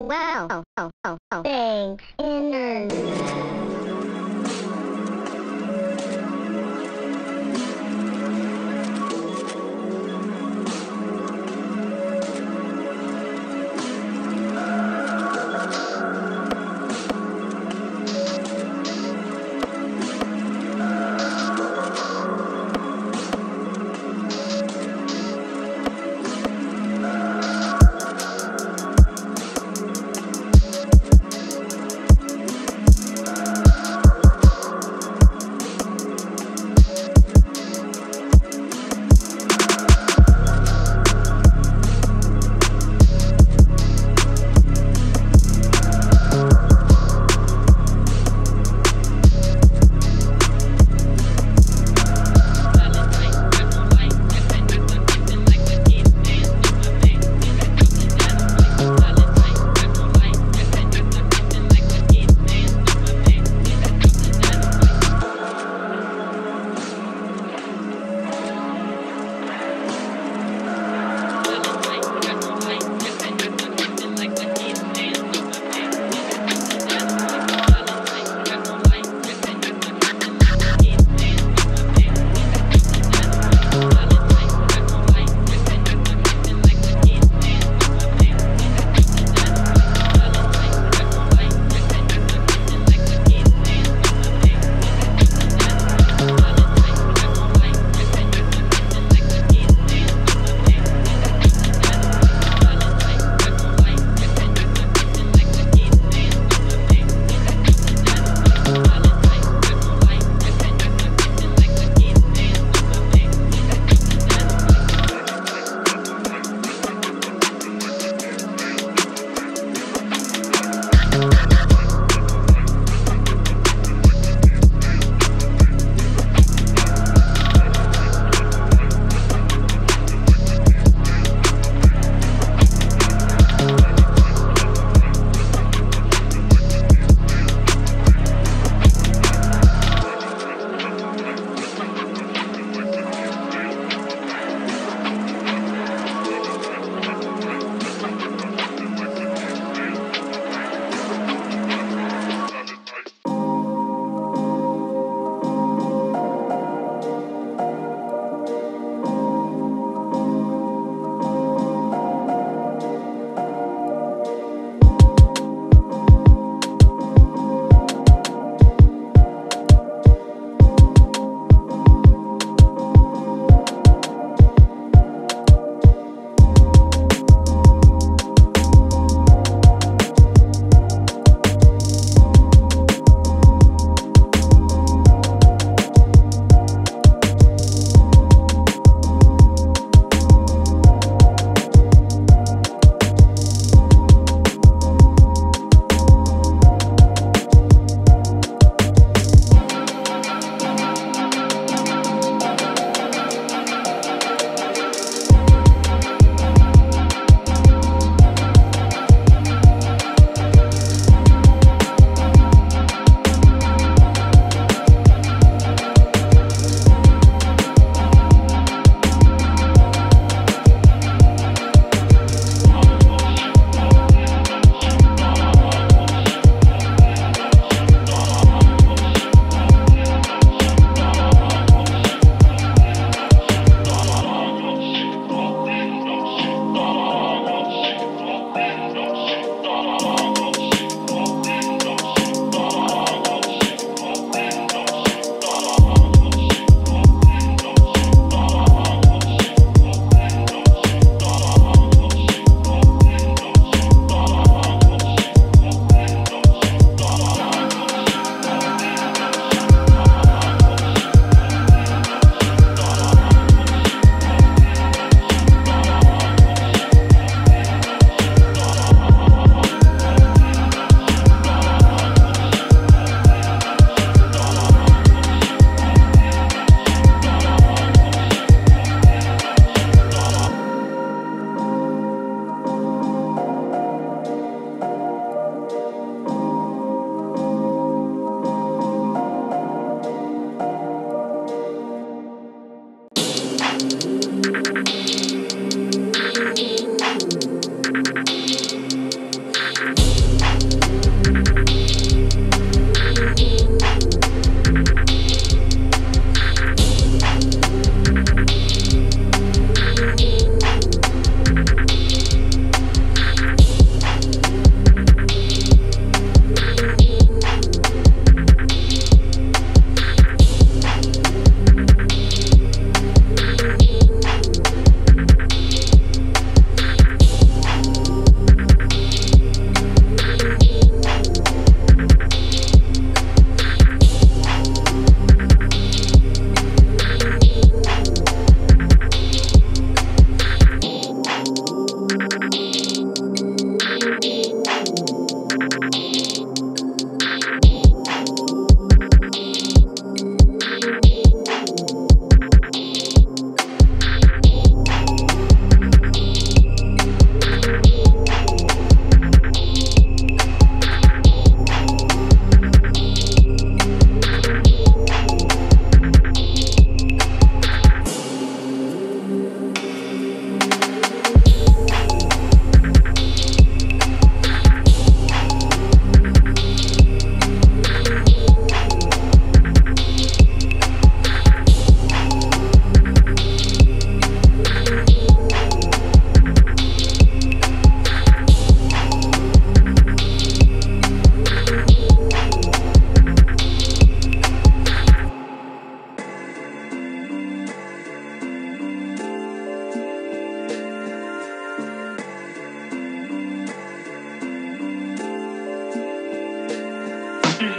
Wow. Thanks, Internet.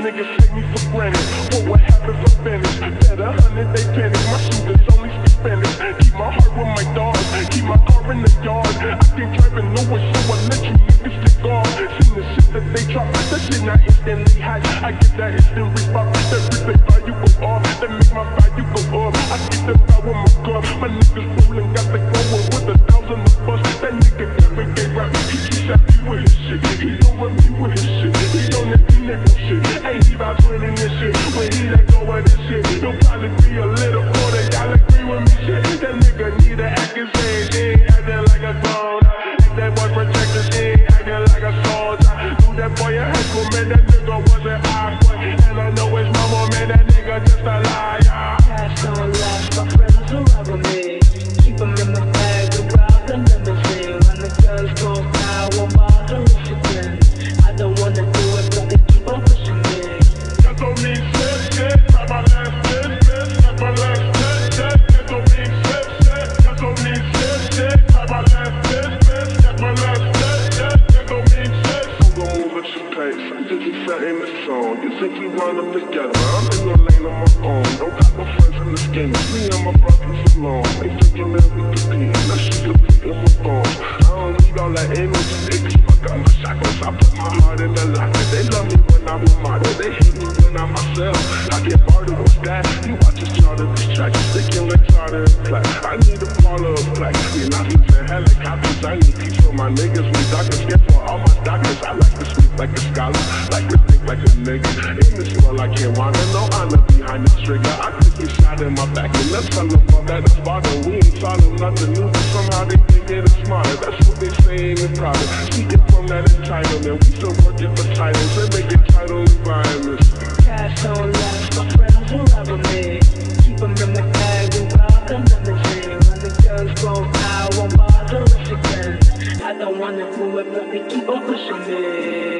niggas take me for granted. What would happen if I finish? Bet 100 they panic. My shooters only speak Spanish. Keep my heart with my dogs. Keep my car in the yard. I can drive in Lewis, so I let you niggas take off. Seen the shit that they drop. That shit not instantly hot. I get that instant response. That replay value go off. That make my value go up. I get the power with my gun. My niggas rolling, got the going with 1,000 of bus. That nigga never gave rap. He keeps happy with his shit. He don't run me with his shit. He don't let me neck no shit. Ain't he about winning this shit? When he let go of this shit, he'll probably be a little more. Y'all agree with me shit. That nigga need to act his head. He ain't acting like a grown. If that boy protect us, he ain't acting like a soldier. Do that boy in high school, man, that nigga wasn't awkward. And I know his mama, man, that nigga just a liar. Cash don't last, my friends will rubber me. Keep them in my bag, around the limousine. When the girls go down, we'll bother us again. I don't wanna do it, but they keep on pushing me. That's on me, shit, try my last bitch, that's my last shit, that's on me, shit, that's on me, shit, try my last bitch, that's my last shit, that's on me, shit. I'm gon' move at your pace, I'm just setting the song. You think we run them together, I'm in the lane on my own. Don't got no friends in this game, me and my brothers alone. They thinking that we compete, that shit completing my bones. I don't need all that energy, niggas, I got my shackles, I put my heart in the locker. They love me when I'm with my they hate me when I'm myself. I get bored with that, you watch us try to distract. They can let harder and play. I need a parlor of play. We not using helicopters, I need peace for my niggas. We doctors get for all my doctors. I like to speak like a scholar, like to think like a nigga. In this world I can't wanna, no honor behind the trigger. I think he shot in my back and let's tell them all that it's bother. We ain't following nothing new, but somehow they think it is smarter. That's what they say in the private. Speaking from that entitlement, we still working for titles. They make it title environments. Cash don't last, my friends will rubber me. Keep them in the bag, around the limousine. When the girls go out, won't bother us again. I don't wanna do it, but they keep on pushing me.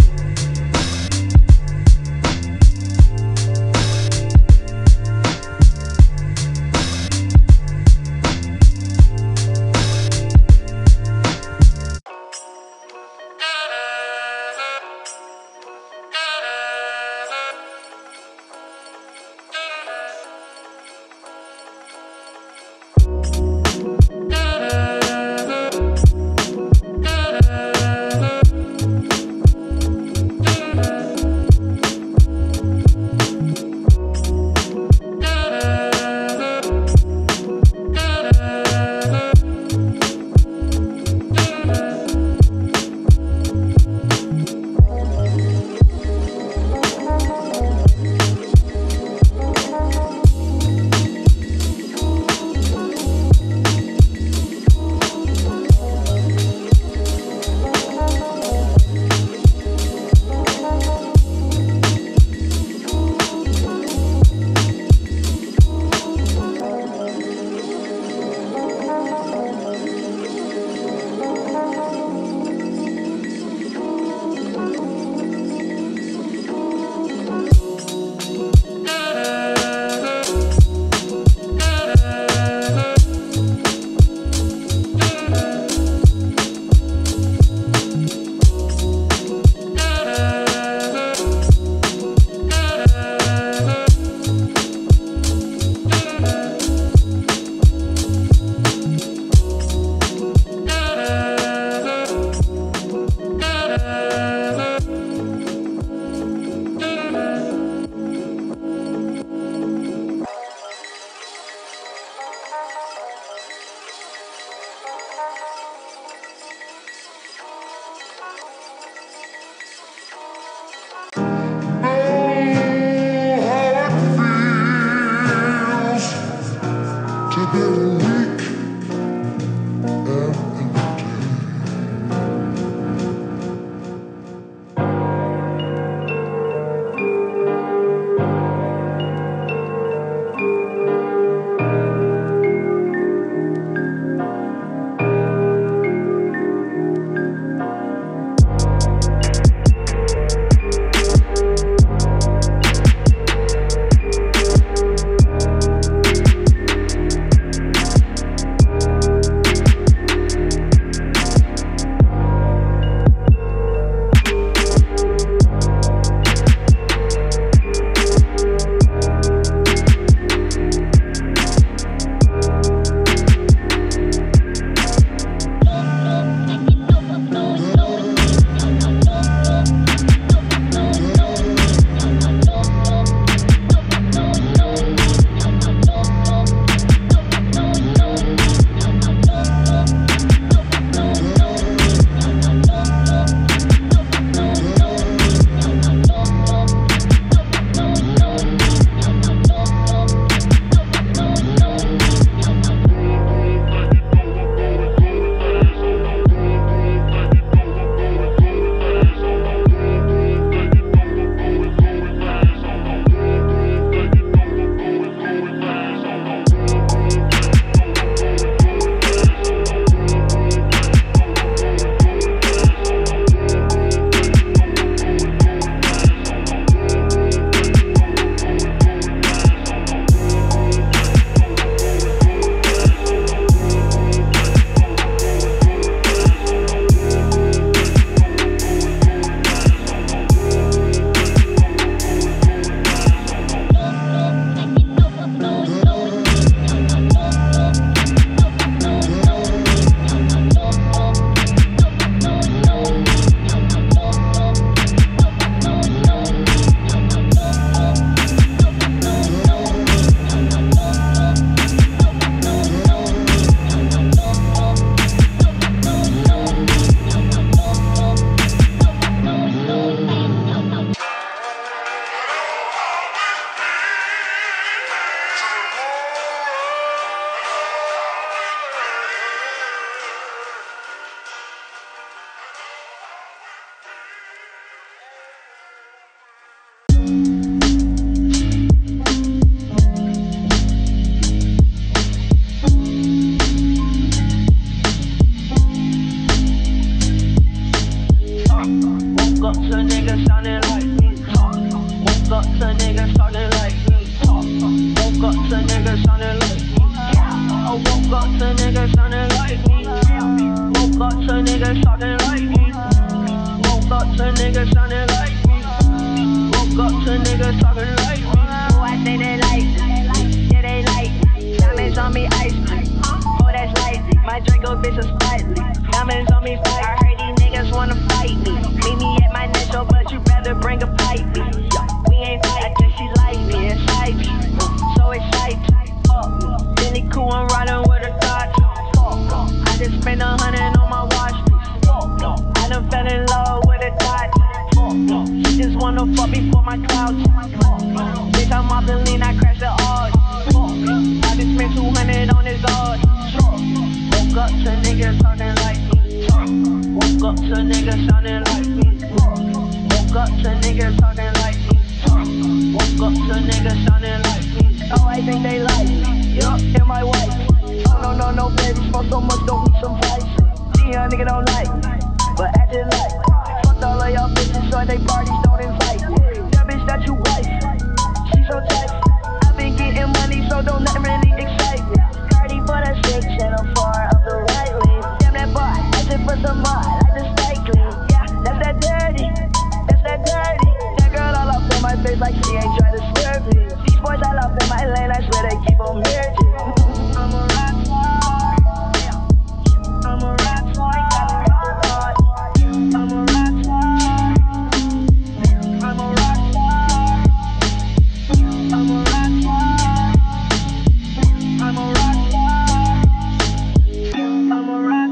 to niggas sounding like me. Woke up to niggas talking like me. Woke up to niggas sounding like me. I woke up to niggas sounding like me. Woke up to niggas talking like me. Woke up to niggas sounding like me. Woke up to niggas talking like me. Oh, I think they like, yeah they like. Diamonds on me ice, oh that's light. My Draco bitch is spicy. Diamonds on me fire. I heard these niggas wanna fight me. Meet me at my natural, but you rather bring a pipe me. We ain't fight, I think she like me inside me. So excited. Benny cool, I'm riding with a Dodge. I just spent 100 on my watch. I done fell in love with a Dodge. She just wanna fuck me for my clouds. Bitch, I'm off the lean, I crashed the odds. I just spent 200 on this odds. Woke up to niggas talking like me. Woke up to niggas sounding like me. Woke up to niggas talking like me. Woke up to niggas sounding like me. Oh, I think they like me. Yup, and my wife. Oh, no, baby, smoke so much, don't need some price. See, a nigga don't like me, but acting like. Fuck all of y'all bitches, so they parties don't invite. That bitch that you wife, she so tight. I've been getting money, so don't let really excite me. Cardi for the 6 and I'm 4 up the right lane. Damn that bar, that's it for some mod, like the cycling. Yeah, that's that dirty, that's that dirty. That girl all up in my face like she ain't trying to serve me. These boys all up in my lane, I swear they keep on merging. I'm a rock star, I'm a rock star, I'm a rock star, I'm a rock star, I'm a rock star, I'm a rock star, I'm a rock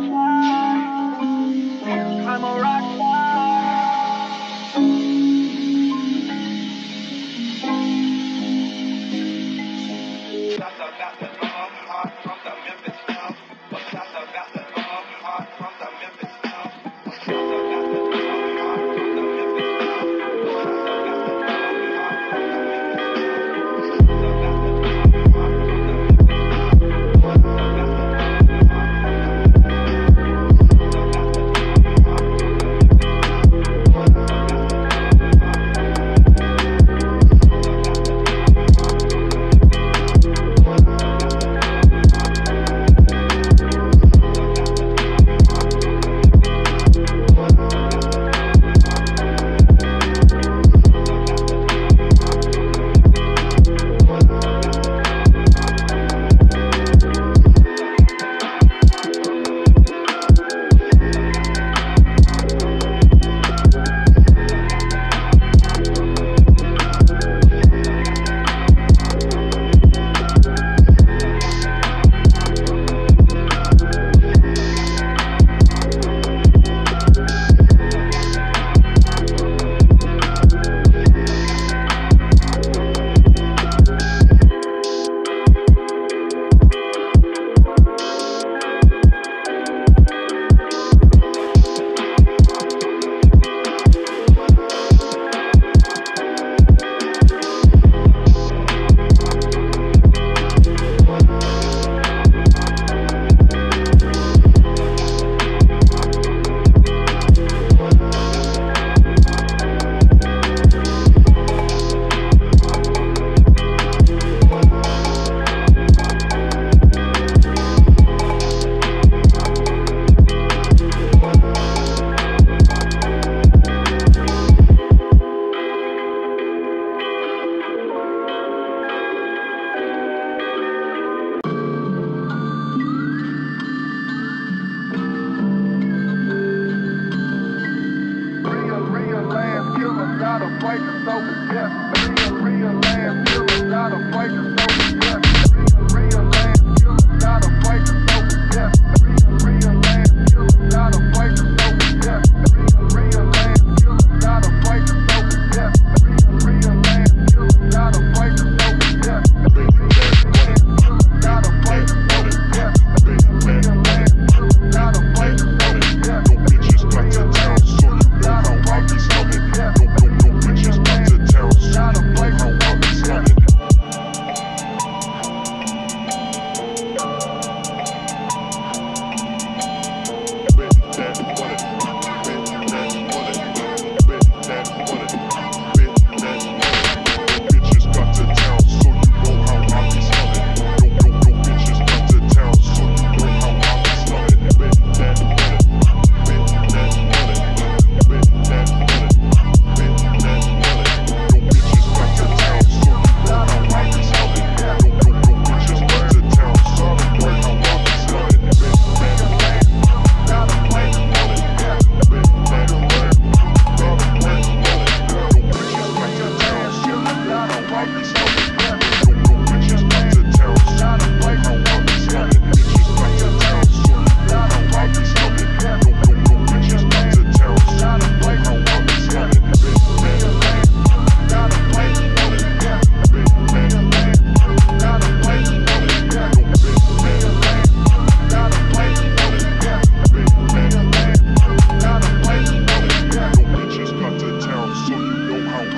star, I'm a rock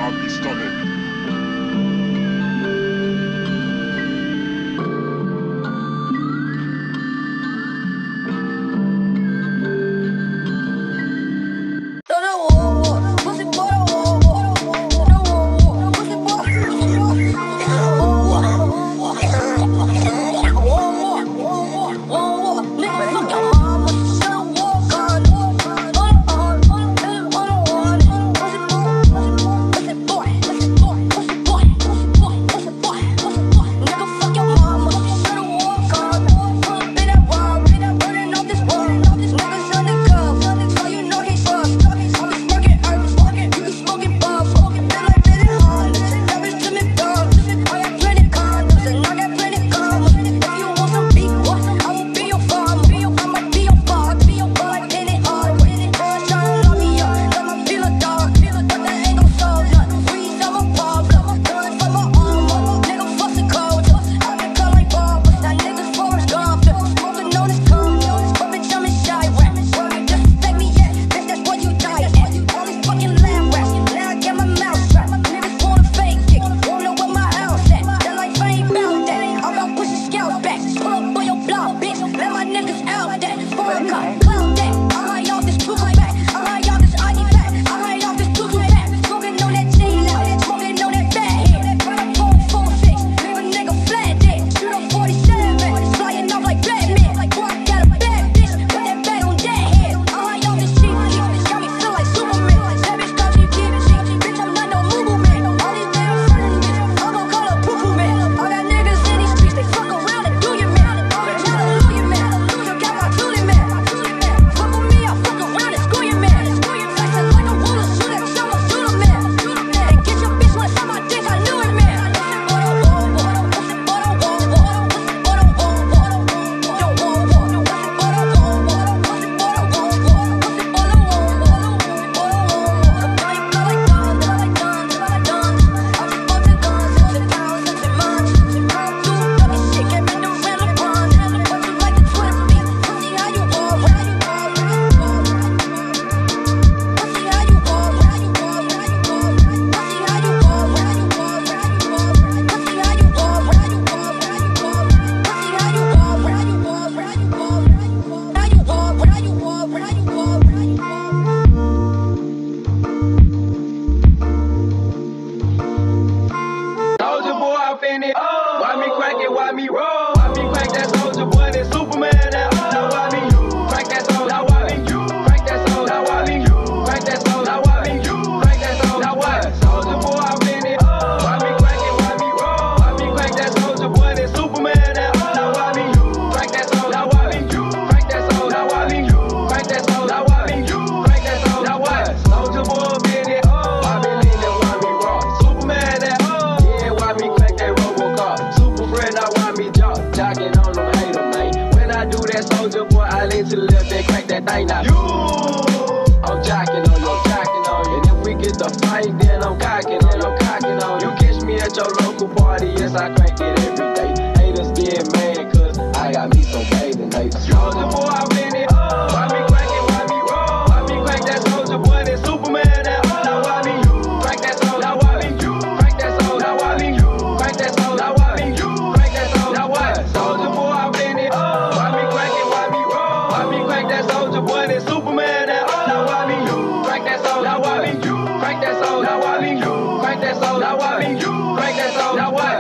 I'll be stunning.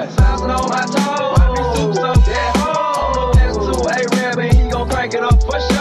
Crank it up for sure.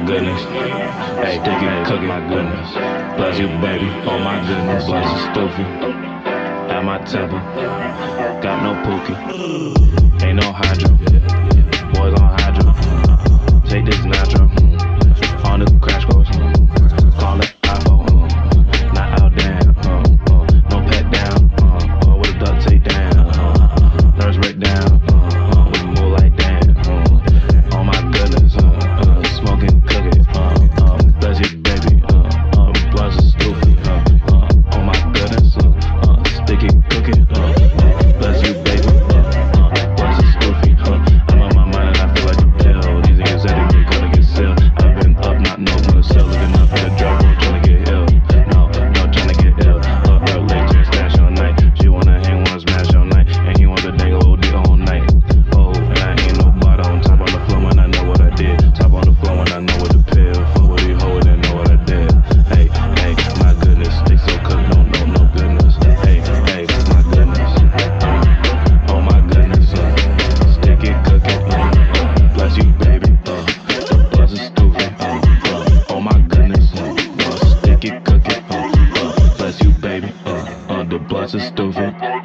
goodness. Hey, take it, cook it, my goodness. Bless you, baby. Oh my goodness. Bless you, stupid. At my temple. Got no pookie. Ain't no hydro. Boys on hydro. Take this nitro. On the crash course. Call it iPhone. Not out down. No pat down. With a duct tape down. Nurse break down. With a move like that. Oh my goodness. Smoking cookies. Bless you, baby. Bless you, stupid. Oh my goodness. Sticky cookie. Bless you, baby. Bless you, stupid. I'm on my mind and I feel like a pill. These niggas said they gonna get sealed. I've been up, not know when to sell. Looking up at the drug room, trying to get ill. No, trying to get ill. Her later stash all night. She wanna hang, wanna smash all night. And he wants to dangle OD all night. Oh, and I ain't no bottom. Top on the floor when I know what I did. Top on the floor when I know what the pill. Fuck what he hold and know what I did. Hey, my goodness. They so cooked, no goodness. Hey, my goodness. Oh my goodness. Stick it, cook it. Bless you, baby. Bless you, stupid. Oh my goodness. Stick it, cook it. Bless you, baby. The bless is stupid.